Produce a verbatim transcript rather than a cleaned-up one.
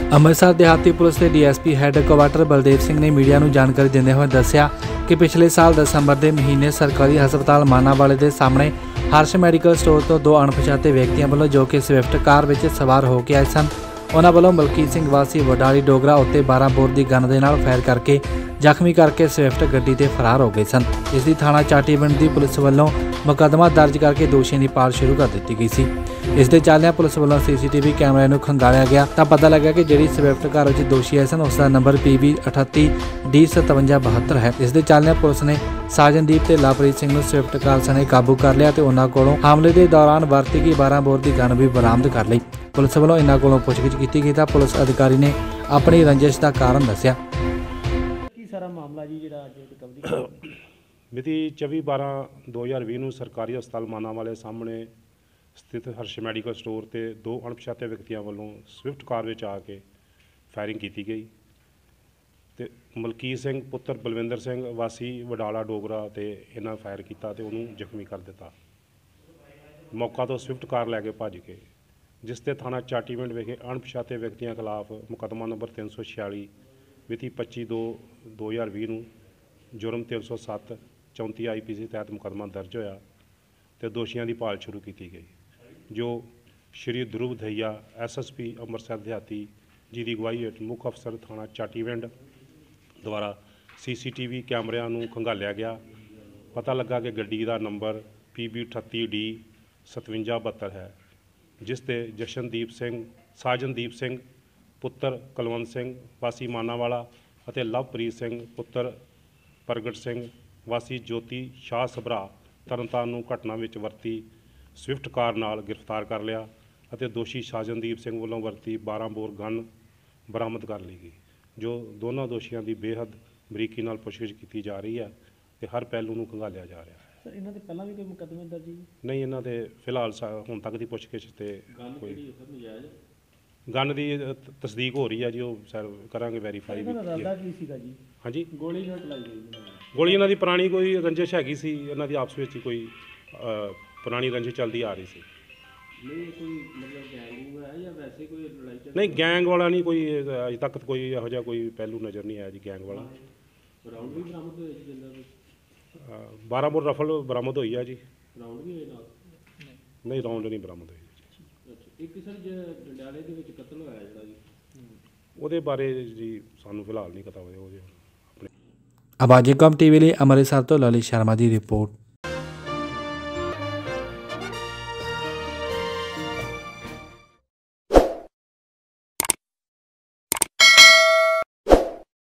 ਅੰਮ੍ਰਿਤਸਰ ਦਿਹਾਤੀ ਪੁਲਿਸ ਦੇ D S P headquarter Baldev Singh ਨੇ ਮੀਡੀਆ ਨੂੰ ਜਾਣਕਾਰੀ ਦਿੰਦੇ ਹੋਏ ਦੱਸਿਆ ਕਿ ਪਿਛਲੇ ਸਾਲ ਦਸੰਬਰ ਦੇ ਮਹੀਨੇ ਸਰਕਾਰੀ ਹਸਪਤਾਲ ਮਾਨਾਵਾਲੇ ਦੇ ਸਾਹਮਣੇ ਹਰਸ਼ ਮੈਡੀਕਲ ਸਟੋਰ ਤੋਂ ਦੋ ਅਣਪਛਾਤੇ ਵਿਅਕਤੀਆਂ ਵੱਲੋਂ ਜੋ ਕਿ ਸਵਿਫਟ ਕਾਰ ਵਿੱਚ ਸਵਾਰ ਹੋ ਕੇ ਆਏ ਸਨ, ਉਹਨਾਂ ਵੱਲੋਂ ਮਲਕੀਤ ਸਿੰਘ ਵਾਸੀ ਵਡਾਲੀ ਡੋਗਰਾ ਉੱਤੇ ਬਾਰਾਂ ਬੋਰ ਦੀ ਗਨ ਦੇ ਨਾਲ ਫਾਇਰ ਕਰਕੇ ਜ਼ਖਮੀ ਕਰਕੇ ਸਵਿਫਟ ਗੱਡੀ ਤੇ ਫਰਾਰ ਹੋ ਗਏ ਸਨ। ਇਸ ਦੀ ਥਾਣਾ ਚਾਟੀਵਿੰਡ ਦੀ ਪੁਲਿਸ ਵੱਲੋਂ ਮੁਕੱਦਮਾ ਦਰਜ ਕਰਕੇ ਦੋਸ਼ੀਆਂ ਦੀ ਭਾਲ ਸ਼ੁਰੂ ਕਰ ਦਿੱਤੀ ਗਈ ਸੀ। ਇਸ ਦੇ ਚੱਲਦਿਆਂ ਪੁਲਿਸ ਵੱਲੋਂ ਸੀ ਸੀ ਟੀ ਵੀ ਕੈਮਰਿਆਂ ਨੂੰ ਖੰਗਾਲਿਆ ਗਿਆ ਤਾਂ ਪਤਾ ਲੱਗਾ ਕਿ ਜਿਹੜੀ ਸਵਿਫਟ ਕਾਰ ਵਿੱਚ ਦੋਸ਼ੀ ਆਏ ਸਨ ਉਸ ਦਾ ਨੰਬਰ ਪੀ ਬੀ ਅਠੱਤੀ ਡੀ ਸਤਵੰਜਾ ਬਹੱਤਰ ਹੈ। ਇਸ ਦੇ ਚੱਲਦਿਆਂ ਪੁਲਿਸ ਨੇ ਸਾਜਨਦੀਪ ਤੇ ਲਵਪ੍ਰੀਤ ਸਿੰਘ ਨੂੰ ਸਵਿਫਟ ਕਾਰ ਸਣੇ ਕਾਬੂ ਕਰ ਲਿਆ ਤੇ ਉਹਨਾਂ ਕੋਲੋਂ ਹਮਲੇ ਦੇ ਦੌਰਾਨ ਵਰਤੀ ਗਈ ਬਾਰਾਂ ਬੋਰ ਦੀ ਗਨ ਵੀ ਬਰਾਮਦ ਕਰ ਲਈ। ਪੁਲਿਸ ਵੱਲੋਂ ਇਹਨਾਂ ਕੋਲੋਂ ਪੁੱਛਗਿੱਛ ਕੀਤੀ ਗਈ ਤਾਂ ਪੁਲਿਸ ਅਧਿਕਾਰੀ ਨੇ ਆਪਣੀ ਰੰਜਿਸ਼ ਦਾ ਕਾਰਨ ਦੱਸਿਆ। ਕੀ ਸਾਰਾ ਮਾਮਲਾ ਜੀ ਜਿਹੜਾ ਅੱਜ ਰਿਕਵਰੀ ਮਿਤੀ ਚੌਵੀ ਬਾਰਾਂ ਦੋ ਹਜ਼ਾਰ ਵੀਹ ਨੂੰ ਸਰਕਾਰੀ ਹਸਪਤਾਲ ਮਾਨਾਵਾਲੇ ਸਾਹਮਣੇ ਸਥਿਤ ਹਰਸ਼ ਮੈਡੀਕਲ ਸਟੋਰ ਤੇ ਦੋ ਅਣਪਛਾਤੇ ਵਿਅਕਤੀਆਂ ਵੱਲੋਂ ਸਵਿਫਟ ਕਾਰ ਵਿੱਚ ਆ ਕੇ ਫਾਇਰਿੰਗ ਕੀਤੀ ਗਈ ਤੇ ਮਲਕੀਤ ਸਿੰਘ ਪੁੱਤਰ ਬਲਵਿੰਦਰ ਸਿੰਘ ਵਾਸੀ ਵਡਾਲਾ ਡੋਗਰਾ ਤੇ ਇਹਨਾਂ ਫਾਇਰ ਕੀਤਾ ਤੇ ਉਹਨੂੰ ਜ਼ਖਮੀ ਕਰ ਦਿੱਤਾ। ਮੌਕਾ ਤੋਂ ਸਵਿਫਟ ਕਾਰ ਲੈ ਕੇ ਭੱਜ ਗਏ, ਜਿਸ ਤੇ ਥਾਣਾ ਚਾਟੀਵਿੰਡ ਵਿਖੇ ਅਣਪਛਾਤੇ ਵਿਅਕਤੀਆਂ ਖਿਲਾਫ ਮੁਕੱਦਮਾ ਨੰਬਰ ਤਿੰਨ ਸੌ ਛਿਆਲੀ ਮਿਤੀ ਪੱਚੀ ਦੋ ਦੋ ਹਜ਼ਾਰ ਵੀਹ ਨੂੰ ਜੁਰਮ ਤਿੰਨ ਸੌ ਸੱਤ ਚੌਂਤੀ ਆਈ ਪੀ ਸੀ ਤਹਿਤ ਮੁਕੱਦਮਾ ਦਰਜ ਹੋਇਆ ਤੇ ਦੋਸ਼ੀਆਂ ਦੀ ਭਾਲ ਸ਼ੁਰੂ ਕੀਤੀ ਗਈ, ਜੋ Shri Dhruv Dahiya S S P Amritsar ਦਿਹਾਤੀ ਜੀ ਦੀ ਅਗਵਾਈ ਹੇਠ ਮੁੱਖ ਅਫਸਰ ਥਾਣਾ ਚਾਟੀਵਿੰਡ ਦੁਆਰਾ ਸੀ ਸੀ ਟੀ ਵੀ ਕੈਮਰਿਆਂ ਨੂੰ ਖੰਗਾਲਿਆ ਗਿਆ। ਪਤਾ ਲੱਗਾ ਕਿ ਗੱਡੀ ਦਾ ਨੰਬਰ ਪੀ ਬੀ ਅਠੱਤੀ ਡੀ ਸਤਵੰਜਾ ਬਹੱਤਰ ਹੈ, ਜਿਸ ਤੇ ਜਸ਼ਨਦੀਪ ਸਿੰਘ ਸਾਜਨਦੀਪ ਸਿੰਘ ਪੁੱਤਰ ਕੁਲਵੰਤ ਸਿੰਘ ਵਾਸੀ ਮਾਨਾਵਾਲਾ ਅਤੇ ਲਵਪ੍ਰੀਤ ਸਿੰਘ ਪੁੱਤਰ ਪ੍ਰਗਟ ਸਿੰਘ ਵਾਸੀ ਜੋਤੀ ਸ਼ਾਹ ਸਭਰਾ ਤਰਨਤਾਰਨ ਨੂੰ ਘਟਨਾ ਵਿੱਚ ਵਰਤੀ ਸਵਿਫਟ ਕਾਰ ਨਾਲ ਗ੍ਰਿਫਤਾਰ ਕਰ ਲਿਆ ਅਤੇ ਦੋਸ਼ੀ ਸਾਜਨਦੀਪ ਸਿੰਘ ਵੱਲੋਂ ਵਰਤੀ ਬਾਰਾਂ ਬੋਰ ਗਨ ਬਰਾਮਦ ਕਰ ਲਈ ਗਈ, ਜੋ ਦੋਨਾਂ ਦੋਸ਼ੀਆਂ ਦੀ ਬੇਹੱਦ ਬਰੀਕੀ ਨਾਲ ਪੁੱਛਗਿੱਛ ਕੀਤੀ ਜਾ ਰਹੀ ਹੈ ਤੇ ਹਰ ਪਹਿਲੂ ਨੂੰ ਖੰਗਾਲਿਆ ਜਾ ਰਿਹਾ ਹੈ। ਸਰ ਇਹਨਾਂ ਦੇ ਪਹਿਲਾਂ ਵੀ ਕੋਈ ਮੁਕੱਦਮੇ ਦਰਜ ਜੀ? ਨਹੀਂ, ਇਹਨਾਂ ਦੇ ਫਿਲਹਾਲ ਹੁਣ ਤੱਕ ਦੀ ਪੁੱਛਗਿੱਛ ਤੇ ਕੋਈ ਨਜਾਇਜ਼ ਗਨ ਦੀ ਤਸਦੀਕ ਹੋ ਰਹੀ ਹੈ ਜੀ, ਉਹ ਸਰ ਕਰਾਂਗੇ ਵੈਰੀਫਾਈ ਵੀ। ਰਲਦਾ ਕੀ ਸੀਗਾ ਜੀ? ਹਾਂਜੀ, ਗੋਲੀ ਕਿਉਂ ਚਲਾਈ ਗਈ? ਗੋਲੀ ਇਹਨਾਂ ਦੀ ਪੁਰਾਣੀ ਕੋਈ ਰੰਜਿਸ਼ ਹੈਗੀ ਸੀ, ਇਹਨਾਂ ਦੀ ਆਪਸ ਵਿੱਚ ਹੀ ਕੋਈ ਪੁਰਾਣੀ ਰੰਜਿਸ਼ ਚੱਲਦੀ ਆ ਰਹੀ ਸੀ। ਨਹੀਂ ਕੋਈ ਮਤਲਬ ਗੈਂਗ ਹੈ ਜਾਂ ਵੈਸੇ ਕੋਈ ਲੜਾਈ ਝਗੜਾ? ਨਹੀਂ, ਗੈਂਗ ਵਾਲਾ ਨਹੀਂ, ਕੋਈ ਅਜੇ ਤੱਕ ਕੋਈ ਇਹੋ ਜਿਹਾ ਕੋਈ ਪਹਿਲੂ ਨਜ਼ਰ ਨਹੀਂ ਆਇਆ ਜੀ ਗੈਂਗ ਵਾਲਾ। ਰਾਉਂਡ ਵੀ ਬਰਾਮਦ ਹੋਏ ਜੀ ਜਿੰਦਾ ਵਿੱਚ? ਬਾਰਾਂ ਬੋਰ ਰਫਲ ਬਰਾਮਦ ਹੋਈ ਆ ਜੀ। ਰਾਉਂਡ ਵੀ ਹੋਏ ਨਾਲ? ਨਹੀਂ, ਰਾਉਂਡ ਨਹੀਂ ਬਰਾਮਦ ਹੋਈ। ਅੱਛਾ, ਇੱਕ ਸਰ ਜੰਡਿਆਲੇ ਦੇ ਵਿੱਚ ਕਤਲ ਹੋਇਆ ਜਿਹੜਾ ਜੀ, ਉਹਦੇ ਬਾਰੇ ਜੀ ਸਾਨੂੰ ਫਿਲਹਾਲ ਨਹੀਂ ਪਤਾ ਹੋਇਆ। ਉਹਦੇ ਆਵਾਜ਼ੇ ਕੌਮ ਟੀਵੀ ਲਈ ਅੰਮ੍ਰਿਤਸਰ ਤੋਂ ਲਲਿਤ ਸ਼ਰਮਾ ਦੀ ਰਿਪੋਰਟ।